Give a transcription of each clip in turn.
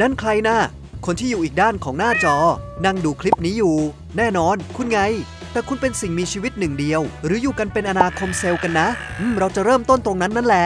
นั่นใครนะคนที่อยู่อีกด้านของหน้าจอนั่งดูคลิปนี้อยู่แน่นอนคุณไงแต่คุณเป็นสิ่งมีชีวิตหนึ่งเดียวหรืออยู่กันเป็นอาณาคมเซลล์กันนะเราจะเริ่มต้นตรงนั้นนั่นแหละ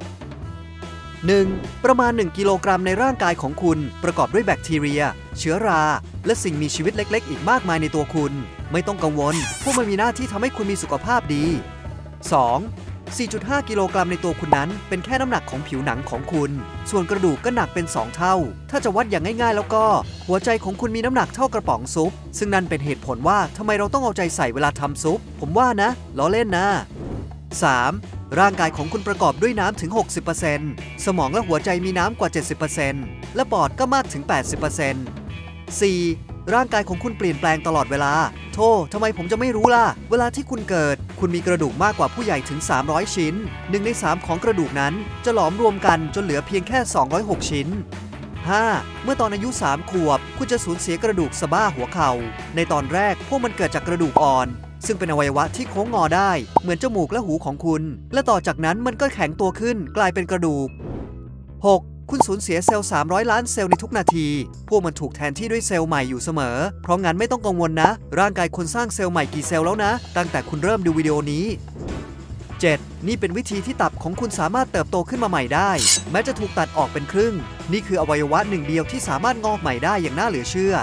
1. ประมาณ1กิโลกรัมในร่างกายของคุณประกอบด้วยแบคทีเรียเชื้อราและสิ่งมีชีวิตเล็กๆอีกมากมายในตัวคุณไม่ต้องกังวลพวกมันมีหน้าที่ทำให้คุณมีสุขภาพดี 2. 4.5 กิโลกรัมในตัวคุณนั้นเป็นแค่น้ำหนักของผิวหนังของคุณส่วนกระดูกก็หนักเป็น2เท่าถ้าจะวัดอย่างง่ายๆแล้วก็หัวใจของคุณมีน้ำหนักเท่ากระป๋องซุปซึ่งนั่นเป็นเหตุผลว่าทำไมเราต้องเอาใจใส่เวลาทำซุปผมว่านะล้อเล่นนะ 3. ร่างกายของคุณประกอบด้วยน้ำถึง 60% สมองและหัวใจมีน้ำกว่า 70% และปอดก็มากถึง 80% 4. ร่างกายของคุณเปลี่ยนแปลงตลอดเวลาโธ่ทำไมผมจะไม่รู้ล่ะเวลาที่คุณเกิดคุณมีกระดูกมากกว่าผู้ใหญ่ถึง300ชิ้น1ใน3ของกระดูกนั้นจะหลอมรวมกันจนเหลือเพียงแค่206ชิ้น 5. เมื่อตอนอายุ 3 ขวบคุณจะสูญเสียกระดูกสะบ้าหัวเข่าในตอนแรกพวกมันเกิดจากกระดูกอ่อนซึ่งเป็นอวัยวะที่โค้งงอได้เหมือนจมูกและหูของคุณและต่อจากนั้นมันก็แข็งตัวขึ้นกลายเป็นกระดูก 6. คุณสูญเสียเซลล์300ล้านเซลล์ในทุกนาทีพวกมันถูกแทนที่ด้วยเซลล์ใหม่อยู่เสมอเพราะงั้นไม่ต้องกังวลนะร่างกายคุณสร้างเซลล์ใหม่กี่เซลล์แล้วนะตั้งแต่คุณเริ่มดูวิดีโอนี้ 7. นี่เป็นวิธีที่ตับของคุณสามารถเติบโตขึ้นมาใหม่ได้แม้จะถูกตัดออกเป็นครึ่งนี่คืออวัยวะหนึ่งเดียวที่สามารถงอกใหม่ได้อย่างน่าเหลือเชื่อ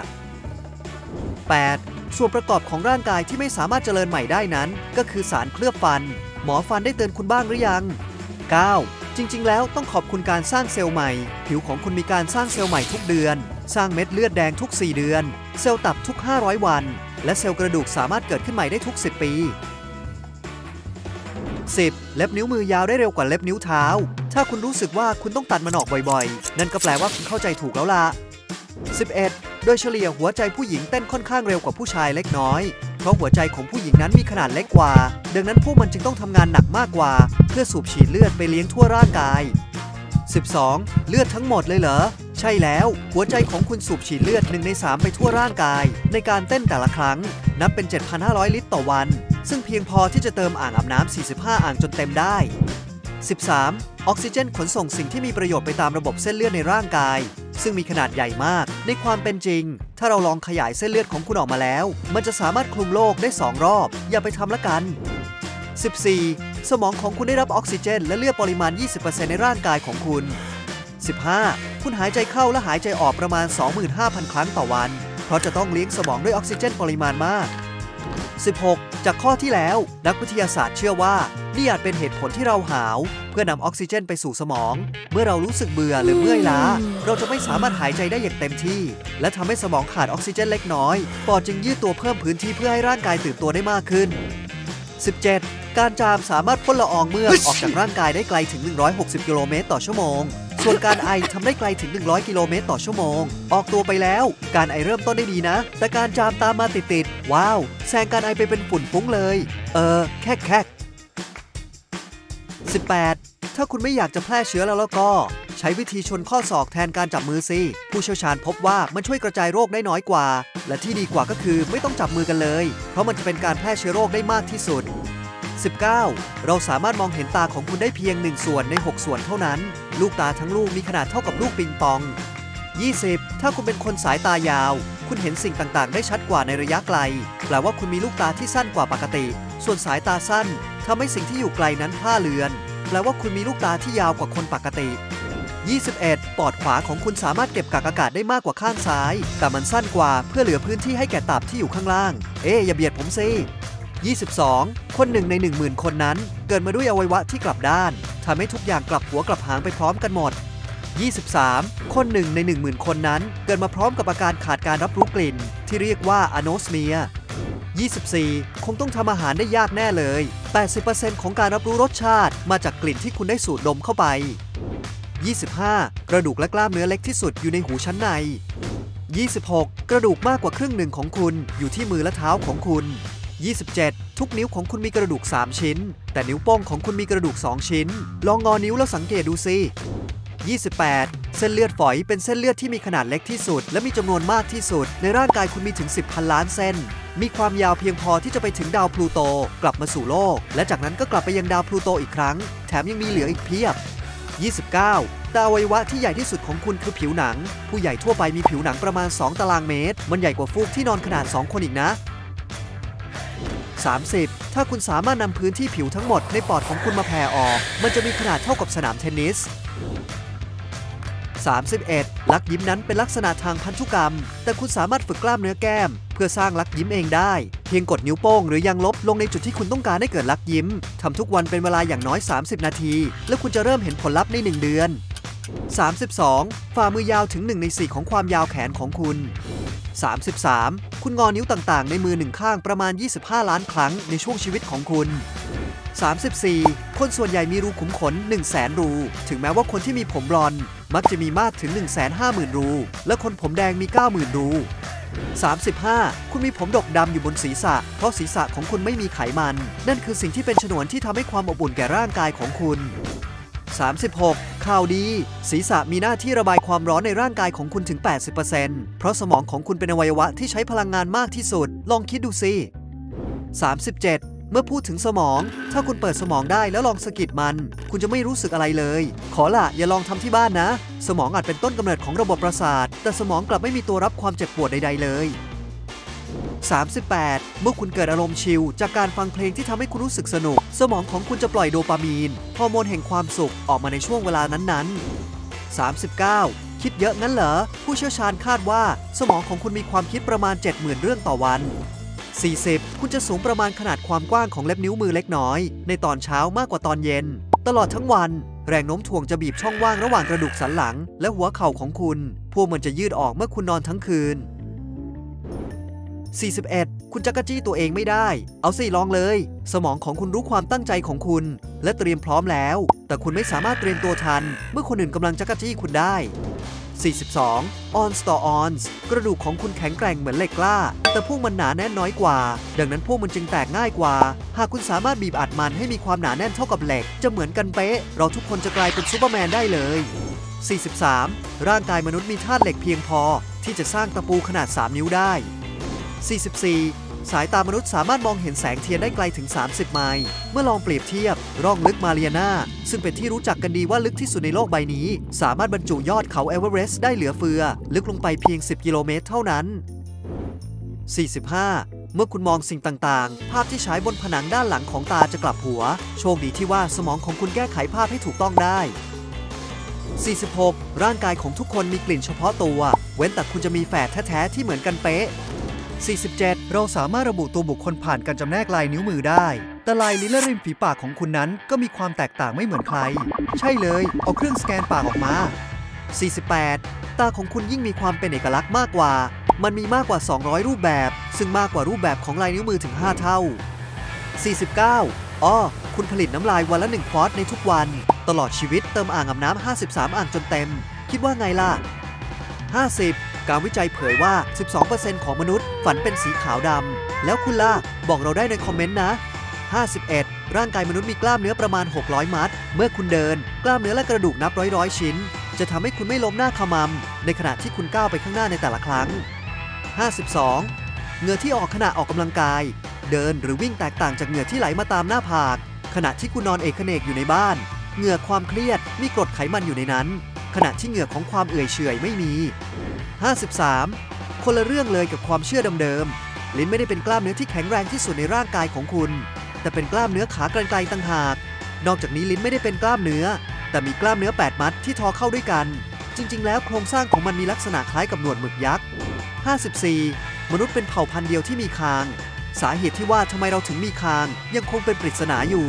8. ส่วนประกอบของร่างกายที่ไม่สามารถเจริญใหม่ได้นั้นก็คือสารเคลือบฟันหมอฟันได้เตือนคุณบ้างหรือยัง 9. จริงๆแล้วต้องขอบคุณการสร้างเซลล์ใหม่ผิวของคุณมีการสร้างเซลล์ใหม่ทุกเดือนสร้างเม็ดเลือดแดงทุก4เดือนเซลล์ตับทุก500วันและเซลล์กระดูกสามารถเกิดขึ้นใหม่ได้ทุก10ปี 10. เล็บนิ้วมือยาวได้เร็วกว่าเล็บนิ้วเท้าถ้าคุณรู้สึกว่าคุณต้องตัดมันออกบ่อยๆนั่นก็แปลว่าคุณเข้าใจถูกแล้วล่ะ 11. โดยเฉลี่ยหัวใจผู้หญิงเต้นค่อนข้างเร็วกว่าผู้ชายเล็กน้อยเพราะหัวใจของผู้หญิงนั้นมีขนาดเล็กกว่าดังนั้นพวกมันจึงต้องทำงานหนักมากกว่าเพื่อสูบฉีดเลือดไปเลี้ยงทั่วร่างกาย 12. เลือดทั้งหมดเลยเหรอใช่แล้วหัวใจของคุณสูบฉีดเลือด1ใน3ไปทั่วร่างกายในการเต้นแต่ละครั้งนับเป็น 7,500 ลิตรต่อวันซึ่งเพียงพอที่จะเติมอ่างอาบน้ำ45อ่างจนเต็มได้ 13. ออกซิเจนขนส่งสิ่งที่มีประโยชน์ไปตามระบบเส้นเลือดในร่างกายซึ่งมีขนาดใหญ่มากในความเป็นจริงถ้าเราลองขยายเส้นเลือดของคุณออกมาแล้วมันจะสามารถคลุมโลกได้2รอบอย่าไปทำละกัน 14. สมองของคุณได้รับออกซิเจนและเลือดปริมาณ 20% ในร่างกายของคุณ 15. คุณหายใจเข้าและหายใจออกประมาณ 25,000 ครั้งต่อวันเพราะจะต้องเลี้ยงสมองด้วยออกซิเจนปริมาณมาก 16. จากข้อที่แล้วนักวิทยาศาสตร์เชื่อว่านี่อาจเป็นเหตุผลที่เราหาวเพื่อนำออกซิเจนไปสู่สมองเมื่อเรารู้สึกเบื่อหรือเมื่อยล้าเราจะไม่สามารถหายใจได้อย่างเต็มที่และทำให้สมองขาดออกซิเจนเล็กน้อยปอดจึงยืดตัวเพิ่มพื้นที่เพื่อให้ร่างกายตื่นตัวได้มากขึ้น 17. การจามสามารถพ่นละอองเมือกออกจากร่างกายได้ไกลถึง160กิโลเมตรต่อชั่วโมงส่วนการไอทำได้ไกลถึง100กิโลเมตรต่อชั่วโมงออกตัวไปแล้วการไอเริ่มต้นได้ดีนะแต่การจามตามมาติดๆว้าวแซงการไอไปเป็นฝุ่นฟุ้งเลยแค่ 18. ถ้าคุณไม่อยากจะแพร่เชื้อแล้วก็ใช้วิธีชนข้อศอกแทนการจับมือสิผู้เชี่ยวชาญพบว่ามันช่วยกระจายโรคได้น้อยกว่าและที่ดีกว่าก็คือไม่ต้องจับมือกันเลยเพราะมันจะเป็นการแพร่เชื้อโรคได้มากที่สุด 19. เราสามารถมองเห็นตาของคุณได้เพียง1ส่วนใน6ส่วนเท่านั้นลูกตาทั้งลูกมีขนาดเท่ากับลูกปิงปอง 20. ถ้าคุณเป็นคนสายตายาวคุณเห็นสิ่งต่างๆได้ชัดกว่าในระยะไกลแปลว่าคุณมีลูกตาที่สั้นกว่าปกติส่วนสายตาสั้นทำให้สิ่งที่อยู่ไกลนั้นพร่าเลือนแปลว่าคุณมีลูกตาที่ยาวกว่าคนปกติ 21. ปอดขวาของคุณสามารถเก็บกักอากาศได้มากกว่าข้างซ้ายแต่มันสั้นกว่าเพื่อเหลือพื้นที่ให้แก่ตับที่อยู่ข้างล่างอย่าเบียดผมสิ 22. คน1ใน 10,000 คนนั้นเกิดมาด้วยอวัยวะที่กลับด้านทำให้ทุกอย่างกลับหัวกลับหางไปพร้อมกันหมด 23. คน1ใน 10,000 คนนั้นเกิดมาพร้อมกับอาการขาดการรับรู้กลิ่นที่เรียกว่าอะโนสเมีย 24. คงต้องทำอาหารได้ยากแน่เลย 80% ของการรับรู้รสชาติมาจากกลิ่นที่คุณได้สูดดมเข้าไป 25. กระดูกและกล้ามเนื้อเล็กที่สุดอยู่ในหูชั้นใน 26. กระดูกมากกว่าครึ่งหนึ่งของคุณอยู่ที่มือและเท้าของคุณ 27. ทุกนิ้วของคุณมีกระดูก3ชิ้นแต่นิ้วโป้งของคุณมีกระดูก2ชิ้นลองงอนิ้วแล้วสังเกตดูสิ 28. เส้นเลือดฝอยเป็นเส้นเลือดที่มีขนาดเล็กที่สุดและมีจำนวนมากที่สุดในร่างกายคุณมีถึง 10,000 ล้านเส้นมีความยาวเพียงพอที่จะไปถึงดาวพลูโตกลับมาสู่โลกและจากนั้นก็กลับไปยังดาวพลูโตอีกครั้งแถมยังมีเหลืออีกเพียบ 29. แต่อวัยวะที่ใหญ่ที่สุดของคุณคือผิวหนังผู้ใหญ่ทั่วไปมีผิวหนังประมาณ2ตารางเมตรมันใหญ่กว่าฟูกที่นอนขนาด2คนอีกนะ30ถ้าคุณสามารถนำพื้นที่ผิวทั้งหมดในปอดของคุณมาแผ่ออกมันจะมีขนาดเท่ากับสนามเทนนิส31ลักยิ้มนั้นเป็นลักษณะทางพันธุกรรมแต่คุณสามารถฝึกกล้ามเนื้อแก้มเพื่อสร้างลักยิ้มเองได้เพียงกดนิ้วโป้งหรือยางลบลงในจุดที่คุณต้องการให้เกิดลักยิ้มทำทุกวันเป็นเวลาอย่างน้อย30นาทีแล้วคุณจะเริ่มเห็นผลลัพธ์ใน1เดือน32ฝ่ามือยาวถึง1ใน4ของความยาวแขนของคุณ33คุณงอนิ้วต่างๆในมือ1ข้างประมาณ25ล้านครั้งในช่วงชีวิตของคุณ34คนส่วนใหญ่มีรูขุมขน 100,000 รูถึงแม้ว่าคนที่มีผมบลอนด์มักจะมีมากถึง 150,000 รูและคนผมแดงมี 90,000 รู35คุณมีผมดกดำอยู่บนศีรษะเพราะศีรษะของคุณไม่มีไขมันนั่นคือสิ่งที่เป็นฉนวนที่ทำให้ความอบอุ่นแก่ร่างกายของคุณ36ข่าวดีศีรษะมีหน้าที่ระบายความร้อนในร่างกายของคุณถึง 80% เพราะสมองของคุณเป็นอวัยวะที่ใช้พลังงานมากที่สุดลองคิดดูสิ37เมื่อพูดถึงสมองถ้าคุณเปิดสมองได้แล้วลองสะกิดมันคุณจะไม่รู้สึกอะไรเลยขอละอย่าลองทำที่บ้านนะสมองอาจเป็นต้นกำเนิดของระบบประสาทแต่สมองกลับไม่มีตัวรับความเจ็บปวดใดๆเลย38เมื่อคุณเกิดอารมณ์ชิลจากการฟังเพลงที่ทำให้คุณรู้สึกสนุกสมองของคุณจะปล่อยโดปามีนฮอร์โมนแห่งความสุขออกมาในช่วงเวลานั้นๆ39คิดเยอะงั้นเหรอผู้เชี่ยวชาญคาดว่าสมองของคุณมีความคิดประมาณ 70,000 เรื่องต่อวัน40คุณจะสูงประมาณขนาดความกว้างของเล็บนิ้วมือเล็กน้อยในตอนเช้ามากกว่าตอนเย็นตลอดทั้งวันแรงโน้มถ่วงจะบีบช่องว่างระหว่างกระดูกสันหลังและหัวเข่าของคุณพวกมันจะยืดออกเมื่อคุณนอนทั้งคืน41คุณจักรจี้ตัวเองไม่ได้เอาสิลองเลยสมองของคุณรู้ความตั้งใจของคุณและเตรียมพร้อมแล้วแต่คุณไม่สามารถเตรียมตัวทันเมื่อคนอื่นกำลังจักรจี้คุณได้42 onsต่อ ons กระดูกของคุณแข็งแกร่งเหมือนเหล็กกล้าแต่พวกมันหนาแน่นน้อยกว่าดังนั้นพวกมันจึงแตกง่ายกว่าหากคุณสามารถบีบอัดมันให้มีความหนาแน่นเท่ากับเหล็กจะเหมือนกันเป๊ะเราทุกคนจะกลายเป็นซูเปอร์แมนได้เลย43ร่างกายมนุษย์มีธาตุเหล็กเพียงพอที่จะสร้างตะปูขนาด3นิ้วได้44สายตามนุษย์สามารถมองเห็นแสงเทียนได้ไกลถึง30ไมล์เมื่อลองเปรียบเทียบร่องลึกมาเรียนาซึ่งเป็นที่รู้จักกันดีว่าลึกที่สุดในโลกใบนี้สามารถบรรจุยอดเขาเอเวอเรสต์ได้เหลือเฟือลึกลงไปเพียง10 กิโลเมตรเท่านั้น45เมื่อคุณมองสิ่งต่างๆภาพที่ฉายบนผนังด้านหลังของตาจะกลับหัวโชคดีที่ว่าสมองของคุณแก้ไขภาพให้ถูกต้องได้46ร่างกายของทุกคนมีกลิ่นเฉพาะตัวเว้นแต่คุณจะมีแฝดแท้ๆที่เหมือนกันเป๊ะ47เราสามารถระบุตัวบุคคลผ่านการจำแนกลายนิ้วมือได้แต่ลายลิ้นและริมฝีปากของคุณนั้นก็มีความแตกต่างไม่เหมือนใครใช่เลยเอาเครื่องสแกนปากออกมา48ตาของคุณยิ่งมีความเป็นเอกลักษณ์มากกว่ามันมีมากกว่า200รูปแบบซึ่งมากกว่ารูปแบบของลายนิ้วมือถึง5เท่า49คุณผลิตน้ำลายวันละ1 ควอตในทุกวันตลอดชีวิตเติมอ่างอาบน้ำ53อ่างจนเต็มคิดว่าไงล่ะ50การวิจัยเผยว่า 12% ของมนุษย์ฝันเป็นสีขาวดำแล้วคุณล่ะบอกเราได้ในคอมเมนต์นะ51ร่างกายมนุษย์มีกล้ามเนื้อประมาณ600มัดเมื่อคุณเดินกล้ามเนื้อและกระดูกนับร้อยชิ้นจะทำให้คุณไม่ล้มหน้าขมำในขณะที่คุณก้าวไปข้างหน้าในแต่ละครั้ง52เหงื่อที่ออกขณะออกกำลังกายเดินหรือวิ่งแตกต่างจากเหงื่อที่ไหลมาตามหน้าผากขณะที่คุณนอนเอกเนกอยู่ในบ้านเหงื่อความเครียดมีกรดไขมันอยู่ในนั้นขณะที่เหงื่อของความเอื่อยเฉอยไม่มี53คนละเรื่องเลยกับความเชื่อเดิมๆลิ้นไม่ได้เป็นกล้ามเนื้อที่แข็งแรงที่สุดในร่างกายของคุณแต่เป็นกล้ามเนื้อขากรรไกรต่างหากนอกจากนี้ลิ้นไม่ได้เป็นกล้ามเนื้อแต่มีกล้ามเนื้อ8มัดที่ทอเข้าด้วยกันจริงๆแล้วโครงสร้างของมันมีลักษณะคล้ายกับหนวดหมึกยักษ์54มนุษย์เป็นเผ่าพันธุ์เดียวที่มีคางสาเหตุที่ว่าทำไมเราถึงมีคางยังคงเป็นปริศนาอยู่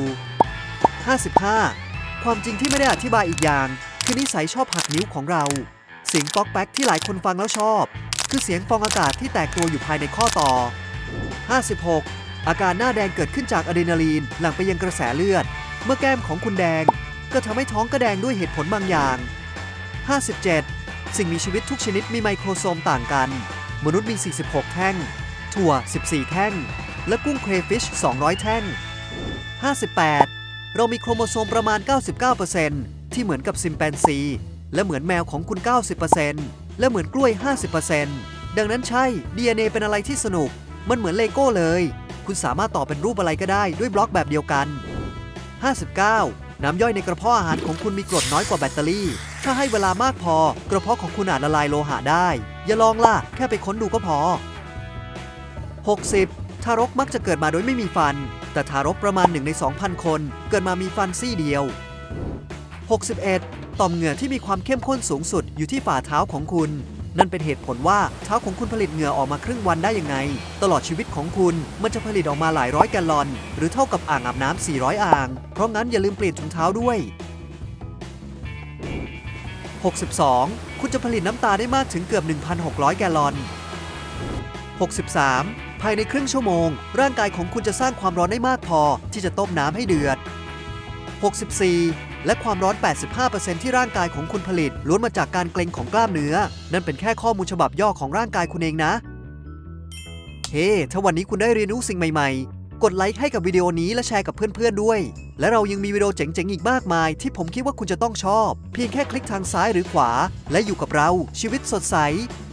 55ความจริงที่ไม่ได้อธิบายอีกอย่างคือนิสัยชอบหักนิ้วของเราเสียงป๊อกแป๊กที่หลายคนฟังแล้วชอบคือเสียงฟองอากาศที่แตกตัวอยู่ภายในข้อต่อ56อาการหน้าแดงเกิดขึ้นจากอะดรีนาลีนหลั่งไปยังกระแสเลือดเมื่อแก้มของคุณแดงก็ทำให้ท้องกระแดงด้วยเหตุผลบางอย่าง57สิ่งมีชีวิตทุกชนิดมีไมโครโซมต่างกันมนุษย์มี46แท่งถั่ว14แท่งและกุ้งเครฟิช200แท่ง58เรามีโครโมโซมประมาณ 99% ที่เหมือนกับซิมแปนซีและเหมือนแมวของคุณ 90% และเหมือนกล้วย 50% ดังนั้นใช่ DNA เป็นอะไรที่สนุกมันเหมือนเลโก้เลยคุณสามารถต่อเป็นรูปอะไรก็ได้ด้วยบล็อกแบบเดียวกัน59น้ำย่อยในกระเพาะอาหารของคุณมีกรดน้อยกว่าแบตเตอรี่ถ้าให้เวลามากพอกระเพาะของคุณอาจละลายโลหะได้อย่าลองล่ะแค่ไปค้นดูก็พอ 60. ทารกมักจะเกิดมาโดยไม่มีฟันแต่ทารกประมาณ1 ใน 2,000 คนเกิดมามีฟันซี่เดียว 61. ต่อมเหงื่อที่มีความเข้มข้นสูงสุดอยู่ที่ฝ่าเท้าของคุณนั่นเป็นเหตุผลว่าเท้าของคุณผลิตเหงื่อออกมาครึ่งวันได้ยังไงตลอดชีวิตของคุณมันจะผลิตออกมาหลายร้อยแกลลอนหรือเท่ากับอ่างอาบน้ำ400 อ่างเพราะงั้นอย่าลืมเปลี่ยนถุงเท้าด้วย 62. คุณจะผลิตน้ำตาได้มากถึงเกือบ 1,600 แกลลอน 63. ภายในครึ่งชั่วโมงร่างกายของคุณจะสร้างความร้อนได้มากพอที่จะต้มน้ำให้เดือด 64. และความร้อน 85% ที่ร่างกายของคุณผลิตล้วนมาจากการเกร็งของกล้ามเนื้อนั่นเป็นแค่ข้อมูลฉบับย่อของร่างกายคุณเองนะเฮ้ถ้าวันนี้คุณได้เรียนรู้สิ่งใหม่ๆกดไลค์ให้กับวิดีโอนี้และแชร์กับเพื่อนๆด้วยและเรายังมีวิดีโอเจ๋งๆอีกมากมายที่ผมคิดว่าคุณจะต้องชอบเพียงแค่คลิกทางซ้ายหรือขวาและอยู่กับเราชีวิตสดใส